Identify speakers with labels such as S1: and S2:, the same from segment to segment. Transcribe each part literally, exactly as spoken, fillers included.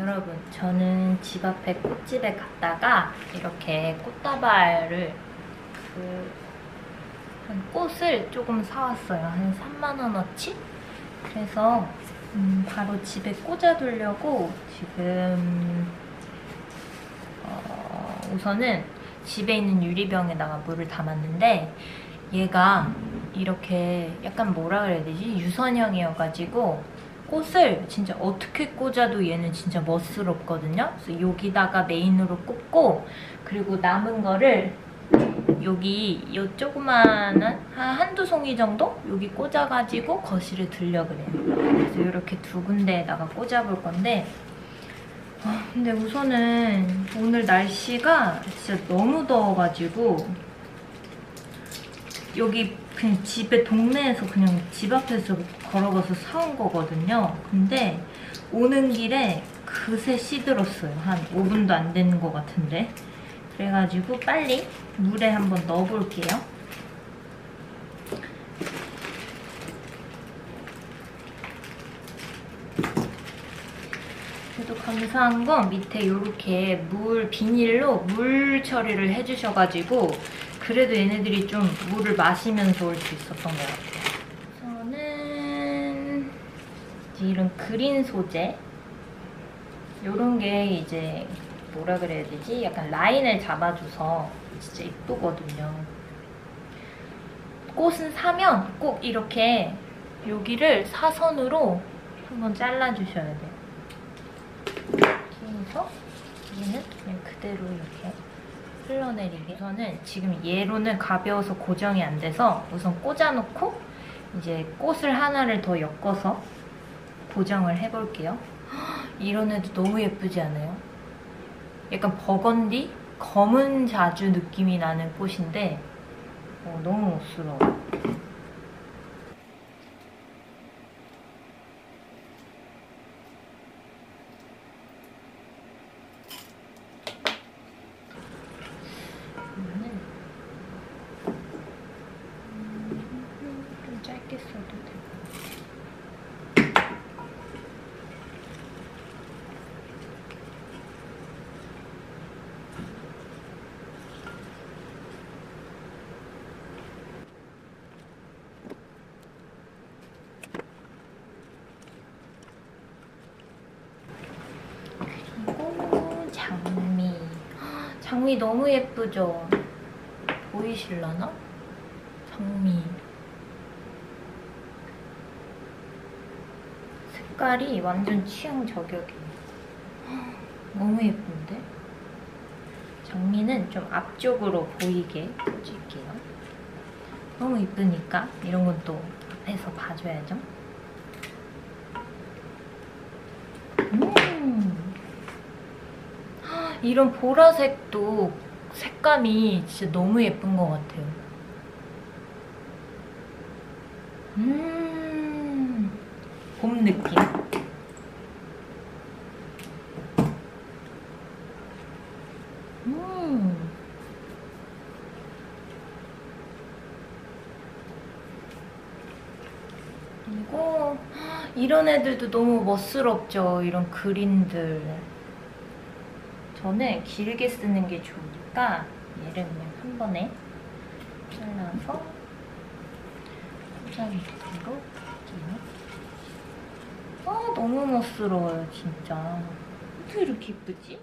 S1: 여러분, 저는 집 앞에 꽃집에 갔다가 이렇게 꽃다발을 그 한 꽃을 조금 사왔어요. 한 삼만 원어치? 그래서 음, 바로 집에 꽂아두려고 지금 어, 우선은 집에 있는 유리병에다가 물을 담았는데 얘가 이렇게 약간 뭐라 그래야 되지? 유선형이어가지고 꽃을 진짜 어떻게 꽂아도 얘는 진짜 멋스럽거든요. 그래서 여기다가 메인으로 꽂고 그리고 남은 거를 여기 요 조그만한 한 한두 송이 정도 여기 꽂아가지고 거실에 두려 그래요. 그래서 이렇게 두 군데에다가 꽂아볼 건데 아, 근데 우선은 오늘 날씨가 진짜 너무 더워가지고 여기 그냥 집에 동네에서 그냥 집 앞에서 걸어가서 사온 거거든요. 근데 오는 길에 그새 시들었어요. 한 오 분도 안 되는 것 같은데. 그래가지고 빨리 물에 한번 넣어볼게요. 그래도 감사한 건 밑에 이렇게 물 비닐로 물 처리를 해주셔가지고 그래도 얘네들이 좀 물을 마시면서 올 수 있었던 것 같아요. 저는 이런 그린 소재 이런 게 이제 뭐라 그래야 되지? 약간 라인을 잡아줘서 진짜 이쁘거든요. 꽃은 사면 꼭 이렇게 여기를 사선으로 한번 잘라주셔야 돼요. 그래서 얘는 그냥 그대로 이렇게 흘러내리게. 우선은 지금 얘로는 가벼워서 고정이 안 돼서 우선 꽂아놓고 이제 꽃을 하나를 더 엮어서 고정을 해볼게요. 이런 애도 너무 예쁘지 않아요? 약간 버건디? 검은 자주 느낌이 나는 꽃인데 어, 너무 멋스러워. 좀 짧게 써도 되고. 그리고 장미. 장미 너무 예쁘죠? 보이실라나? 장미. 색깔이 완전 취향 저격이에요. 너무 예쁜데? 장미는 좀 앞쪽으로 보이게 꽂을게요. 너무 예쁘니까 이런 건 또 앞에서 봐줘야죠. 음 이런 보라색도 색감이 진짜 너무 예쁜 것 같아요. 음, 봄 느낌. 음. 그리고 이런 애들도 너무 멋스럽죠. 이런 그린들. 저는 길게 쓰는 게 좋으니까 얘를 그냥 한 번에 잘라서 포장 밑으로 할게요. 아, 너무 멋스러워요, 진짜. 어떻게 이렇게 이쁘지?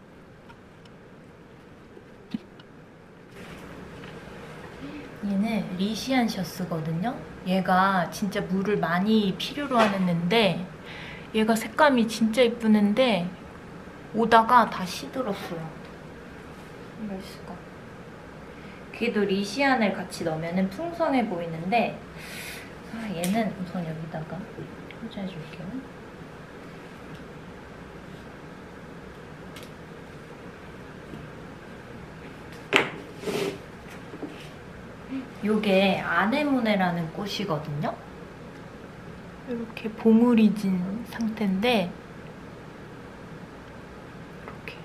S1: 얘는 리시안 셔스거든요. 얘가 진짜 물을 많이 필요로 하는 애인데 얘가 색감이 진짜 이쁘는데 오다가 다 시들었어요. 이럴 수가. 걔도 리시안을 같이 넣으면 풍성해 보이는데 아, 얘는 우선 여기다가 꽂아줄게요. 요게 아네모네라는 꽃이거든요. 이렇게 봉우리 진 상태인데 이렇게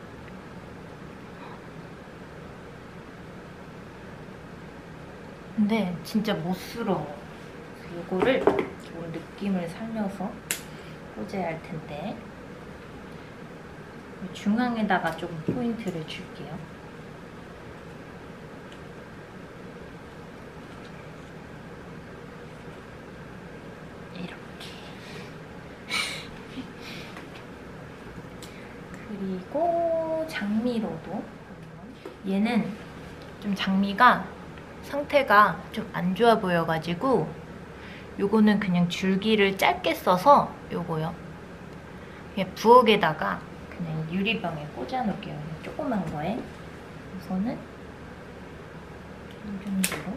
S1: 근데 진짜 멋스러워. 이거를 좀 느낌을 살려서 꽂아야 할 텐데 중앙에다가 조금 포인트를 줄게요. 이렇게. 그리고 장미로도 얘는 좀 장미가 상태가 좀 안 좋아 보여가지고 요거는 그냥 줄기를 짧게 써서 요거요. 그냥 부엌에다가 그냥 유리병에 꽂아 놓을게요. 조그만 거에. 우선은 이 정도로.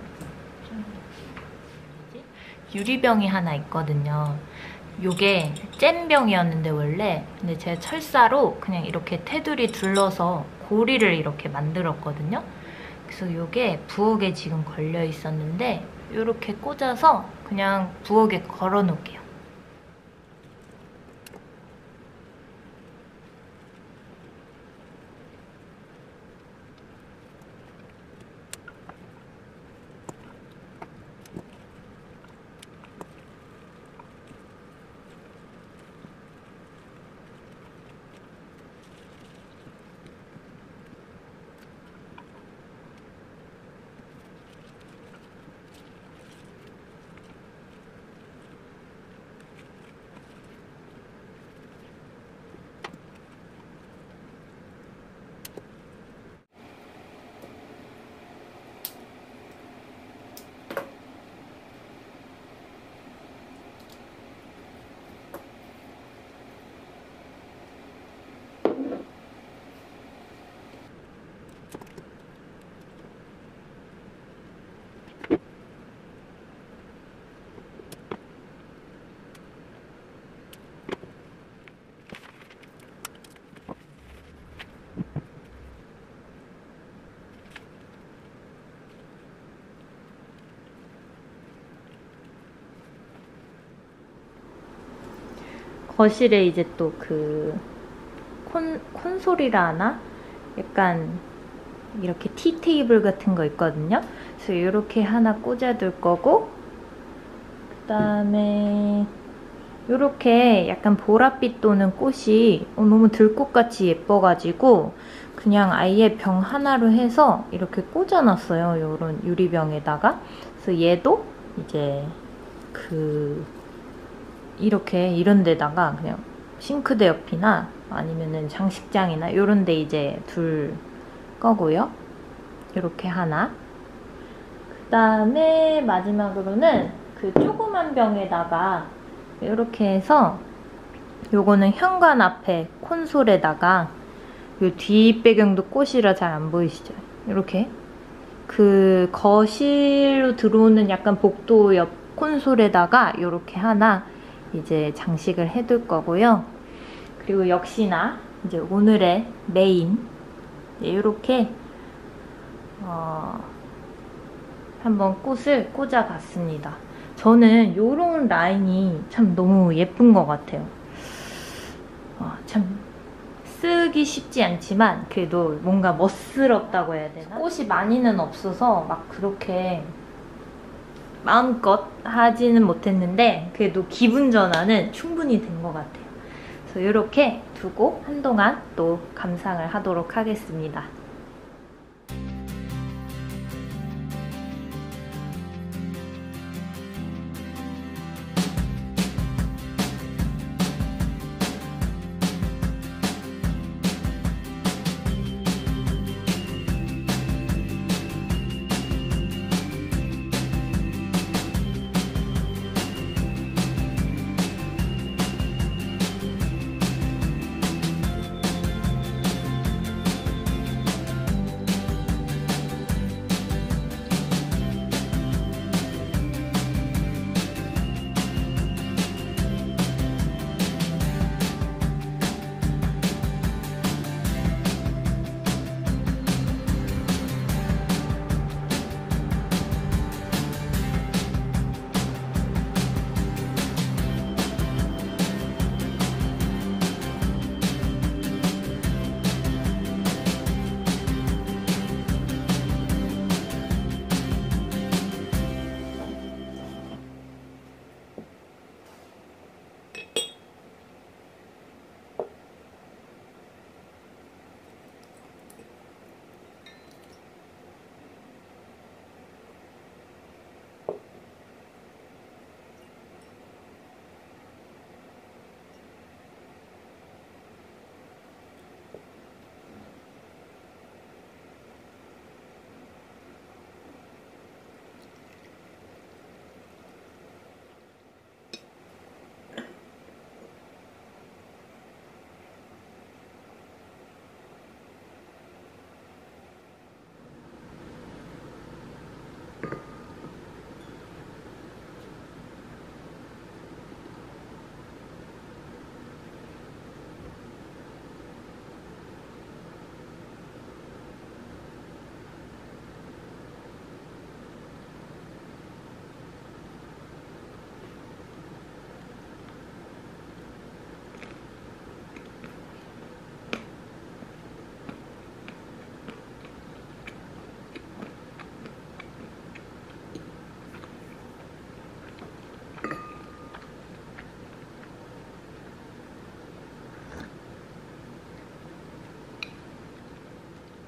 S1: 유리병이 하나 있거든요. 요게 잼병이었는데 원래 근데 제가 철사로 그냥 이렇게 테두리 둘러서 고리를 이렇게 만들었거든요. 그래서 요게 부엌에 지금 걸려 있었는데 요렇게 꽂아서 그냥 부엌에 걸어 놓을게요. 거실에 이제 또 그 콘, 콘솔이라 하나? 약간 이렇게 티 테이블 같은 거 있거든요. 그래서 이렇게 하나 꽂아둘 거고, 그 다음에 이렇게 약간 보랏빛 도는 꽃이 어, 너무 들꽃같이 예뻐가지고 그냥 아예 병 하나로 해서 이렇게 꽂아놨어요. 요런 유리병에다가. 그래서 얘도 이제 그 이렇게 이런 데다가 그냥 싱크대 옆이나 아니면은 장식장이나 이런 데 이제 둘 거고요. 이렇게 하나. 그 다음에 마지막으로는 그 조그만 병에다가 이렇게 해서 요거는 현관 앞에 콘솔에다가 요 뒷배경도 꽃이라 잘 안 보이시죠? 이렇게 그 거실로 들어오는 약간 복도 옆 콘솔에다가 이렇게 하나 이제 장식을 해둘 거고요. 그리고 역시나 이제 오늘의 메인 이렇게 어 한번 꽃을 꽂아봤습니다. 저는 이런 라인이 참 너무 예쁜 것 같아요. 어, 참 쓰기 쉽지 않지만 그래도 뭔가 멋스럽다고 해야 되나? 꽃이 많이는 없어서 막 그렇게 마음껏 하지는 못했는데 그래도 기분 전환은 충분히 된 것 같아요. 그래서 이렇게 두고 한동안 또 감상을 하도록 하겠습니다.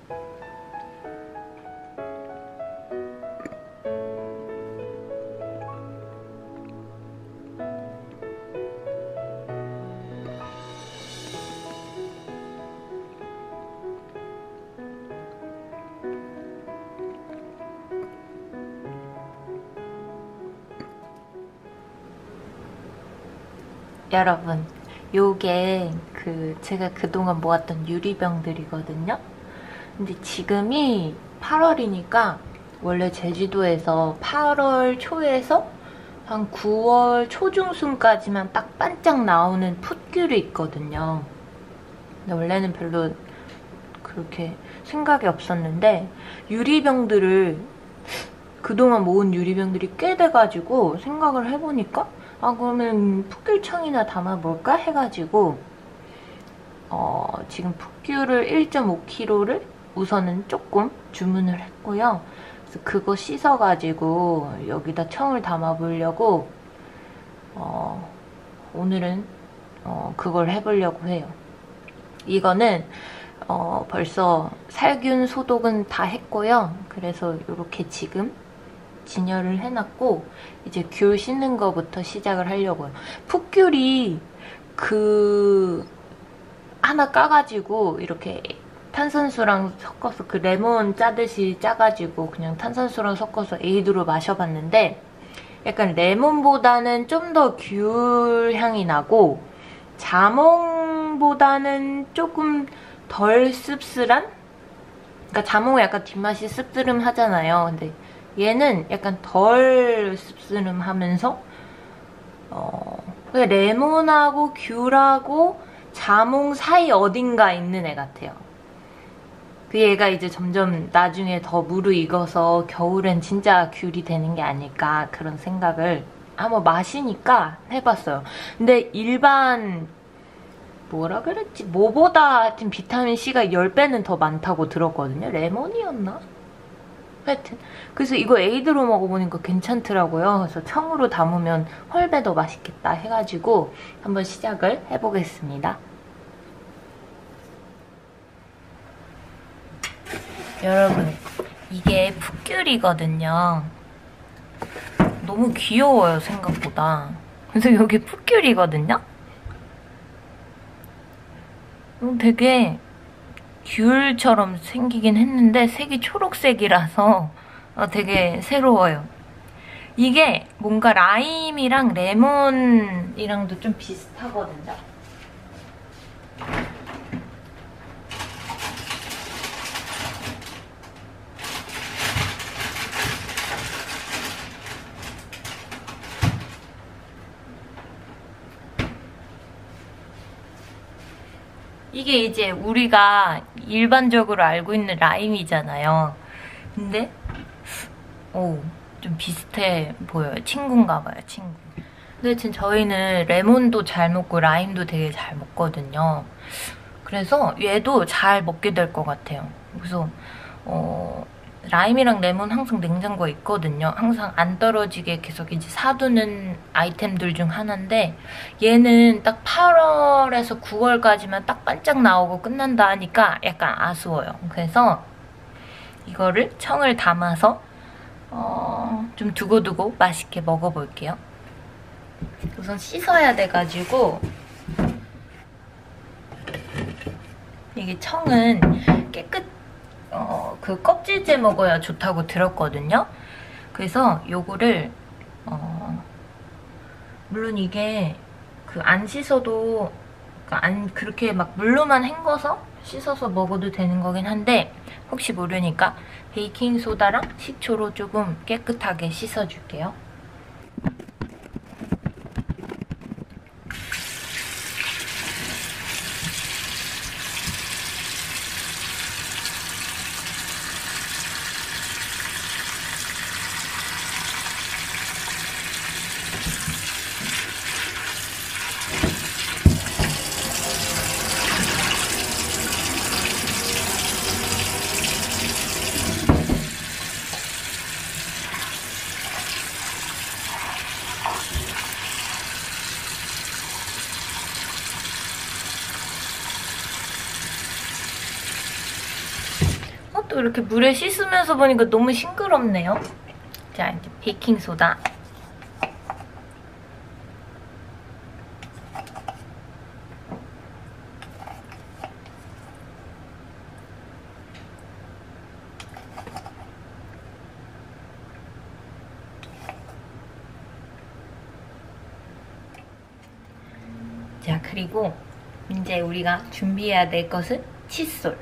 S1: 여러분, 요게 그 제가 그동안 모았던 유리병들이거든요. 근데 지금이 팔월이니까 원래 제주도에서 팔월 초에서 한 구월 초중순까지만 딱 반짝 나오는 풋귤이 있거든요. 근데 원래는 별로 그렇게 생각이 없었는데 유리병들을 그동안 모은 유리병들이 꽤 돼가지고 생각을 해보니까 아 그러면 풋귤청이나 담아볼까 해가지고 어, 지금 풋귤을 일 점 오 킬로그램를 우선은 조금 주문을 했고요. 그래서 그거 씻어가지고 여기다 청을 담아보려고 어, 오늘은 어, 그걸 해보려고 해요. 이거는 어, 벌써 살균 소독은 다 했고요. 그래서 이렇게 지금 진열을 해놨고 이제 귤 씻는 거부터 시작을 하려고요. 풋귤이 그 하나 까가지고 이렇게 탄산수랑 섞어서 그 레몬 짜듯이 짜가지고 그냥 탄산수랑 섞어서 에이드로 마셔봤는데 약간 레몬보다는 좀 더 귤 향이 나고 자몽보다는 조금 덜 씁쓸한? 그러니까 자몽은 약간 뒷맛이 씁쓸음하잖아요. 근데 얘는 약간 덜 씁쓸음하면서 어, 레몬하고 귤하고 자몽 사이 어딘가 있는 애 같아요. 그 얘가 이제 점점 나중에 더 무르익어서 겨울엔 진짜 귤이 되는 게 아닐까 그런 생각을 한번 마시니까 해봤어요. 근데 일반 뭐라 그랬지? 뭐보다 하여튼 비타민C가 십 배는 더 많다고 들었거든요. 레몬이었나? 하여튼 그래서 이거 에이드로 먹어보니까 괜찮더라고요. 그래서 청으로 담으면 헐배 더 맛있겠다 해가지고 한번 시작을 해보겠습니다. 여러분, 이게 풋귤이거든요. 너무 귀여워요, 생각보다. 그래서 여기 풋귤이거든요. 되게 귤처럼 생기긴 했는데 색이 초록색이라서 되게 새로워요. 이게 뭔가 라임이랑 레몬이랑도 좀 비슷하거든요. 이게 이제 우리가 일반적으로 알고 있는 라임이잖아요. 근데 오, 좀 비슷해 보여요. 친구인가 봐요, 친구. 근데 지금 저희는 레몬도 잘 먹고 라임도 되게 잘 먹거든요. 그래서 얘도 잘 먹게 될 것 같아요. 그래서 어, 라임이랑 레몬 항상 냉장고에 있거든요. 항상 안 떨어지게 계속 이제 사두는 아이템들 중 하나인데 얘는 딱 팔월에서 구월까지만 딱 반짝 나오고 끝난다 하니까 약간 아쉬워요. 그래서 이거를 청을 담아서 어, 좀 두고두고 맛있게 먹어볼게요. 우선 씻어야 돼가지고 이게 청은 깨끗 어, 그 껍질째 먹어야 좋다고 들었거든요. 그래서 요거를 어, 물론 이게 그 안 씻어도 그러니까 안 그렇게 막 물로만 헹궈서 씻어서 먹어도 되는 거긴 한데 혹시 모르니까 베이킹소다랑 식초로 조금 깨끗하게 씻어줄게요. 또 이렇게 물에 씻으면서 보니까 너무 싱그럽네요. 자, 이제 베이킹소다. 자, 그리고 이제 우리가 준비해야 될 것은 칫솔.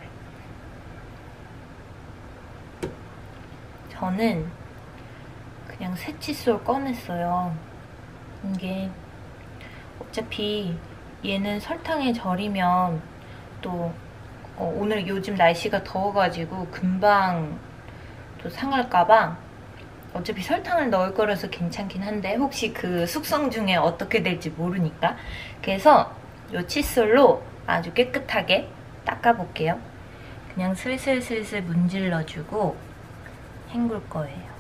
S1: 저는 그냥 새 칫솔 꺼냈어요. 이게 어차피 얘는 설탕에 절이면 또 어, 오늘 요즘 날씨가 더워가지고 금방 또 상할까봐 어차피 설탕을 넣을 거라서 괜찮긴 한데 혹시 그 숙성 중에 어떻게 될지 모르니까 그래서 이 칫솔로 아주 깨끗하게 닦아볼게요. 그냥 슬슬슬슬 문질러주고 헹굴 거예요.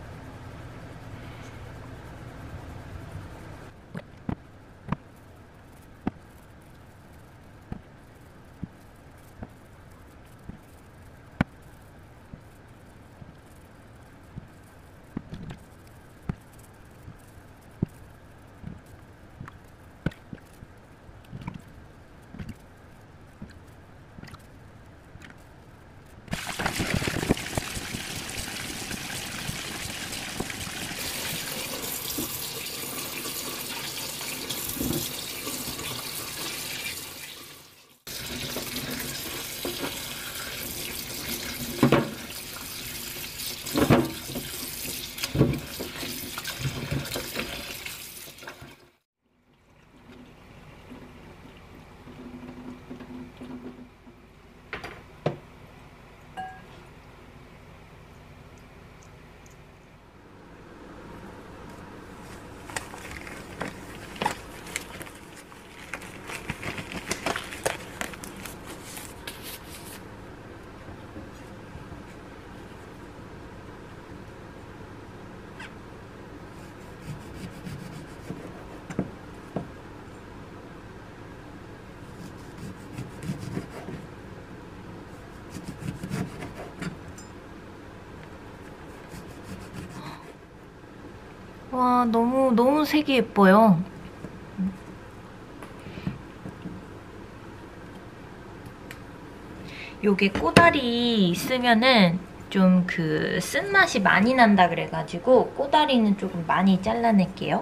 S1: 와, 너무 너무 색이 예뻐요. 요게 꼬다리 있으면은 좀 그 쓴맛이 많이 난다 그래가지고 꼬다리는 조금 많이 잘라낼게요.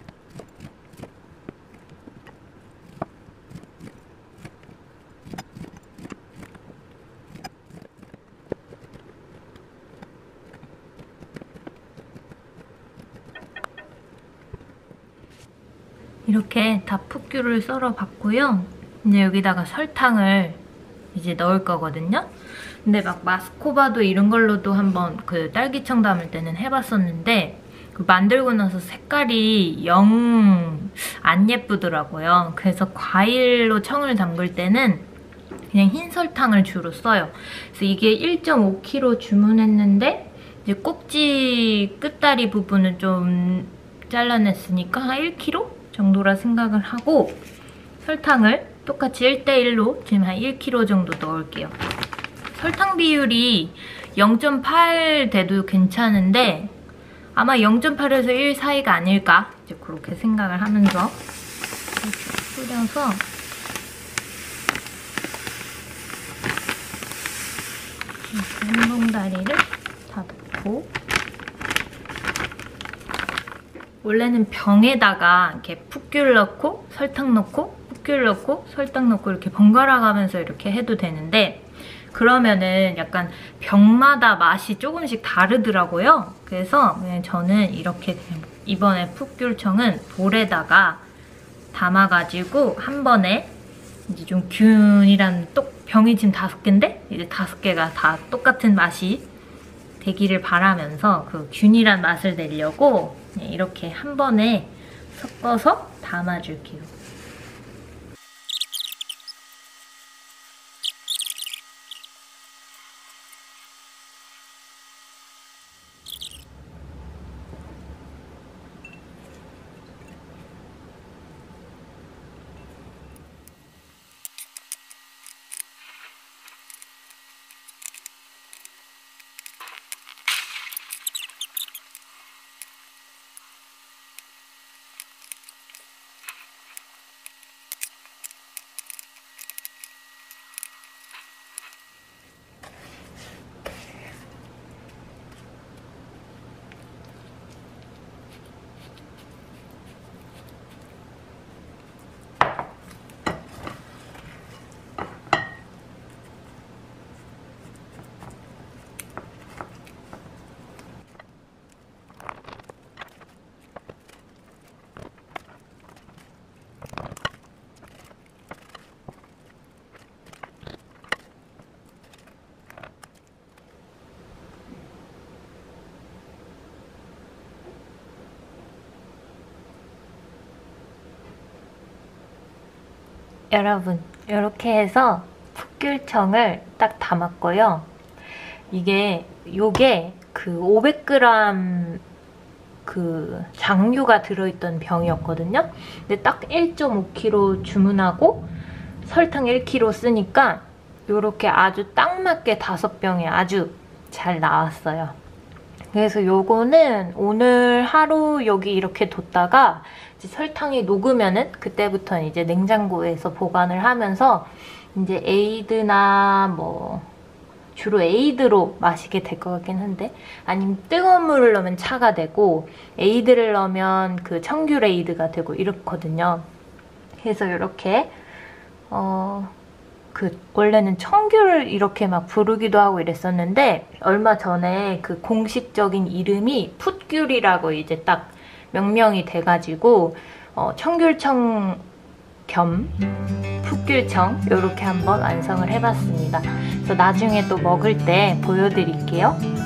S1: 이렇게 다 풋귤을 썰어 봤고요. 이제 여기다가 설탕을 이제 넣을 거거든요. 근데 막 마스코바도 이런 걸로도 한번 그 딸기청 담을 때는 해봤었는데 그 만들고 나서 색깔이 영 안 예쁘더라고요. 그래서 과일로 청을 담글 때는 그냥 흰 설탕을 주로 써요. 그래서 이게 일 점 오 킬로그램 주문했는데 이제 꼭지 끝다리 부분은 좀 잘라냈으니까 한 일 킬로그램 정도라 생각을 하고 설탕을 똑같이 일 대 일로 지금 한 일 킬로그램 정도 넣을게요. 설탕 비율이 영 점 팔 돼도 괜찮은데 아마 영 점 팔에서 일 사이가 아닐까 이제 그렇게 생각을 하면서 이렇게 뿌려서 이렇게 한 봉다리를 다 넣고 원래는 병에다가 이렇게 풋귤 넣고 설탕 넣고 풋귤 넣고 설탕 넣고 이렇게 번갈아 가면서 이렇게 해도 되는데 그러면은 약간 병마다 맛이 조금씩 다르더라고요. 그래서 그냥 저는 이렇게 그냥 이번에 풋귤청은 볼에다가 담아가지고 한 번에 이제 좀 균이란 똑 병이 지금 다섯 개인데 이제 다섯 개가 다 똑같은 맛이 되기를 바라면서 그 균이란 맛을 내려고 이렇게 한 번에 섞어서 담아줄게요. 여러분, 이렇게 해서 풋귤청을 딱 담았고요. 이게 요게 그 오백 그램 그 장류가 들어있던 병이었거든요. 근데 딱 일 점 오 킬로그램 주문하고 설탕 일 킬로그램 쓰니까 요렇게 아주 딱 맞게 다섯 병이 아주 잘 나왔어요. 그래서 요거는 오늘 하루 여기 이렇게 뒀다가 이제 설탕이 녹으면은 그때부터는 이제 냉장고에서 보관을 하면서 이제 에이드나 뭐 주로 에이드로 마시게 될 것 같긴 한데, 아니면 뜨거운 물을 넣으면 차가 되고 에이드를 넣으면 그 청귤 에이드가 되고 이렇거든요. 그래서 이렇게 어 그 원래는 청귤을 이렇게 막 부르기도 하고 이랬었는데 얼마 전에 그 공식적인 이름이 풋귤이라고 이제 딱 명명이 돼가지고 어, 청귤청 겸 풋귤청 이렇게 한번 완성을 해봤습니다. 그래서 나중에 또 먹을 때 보여드릴게요.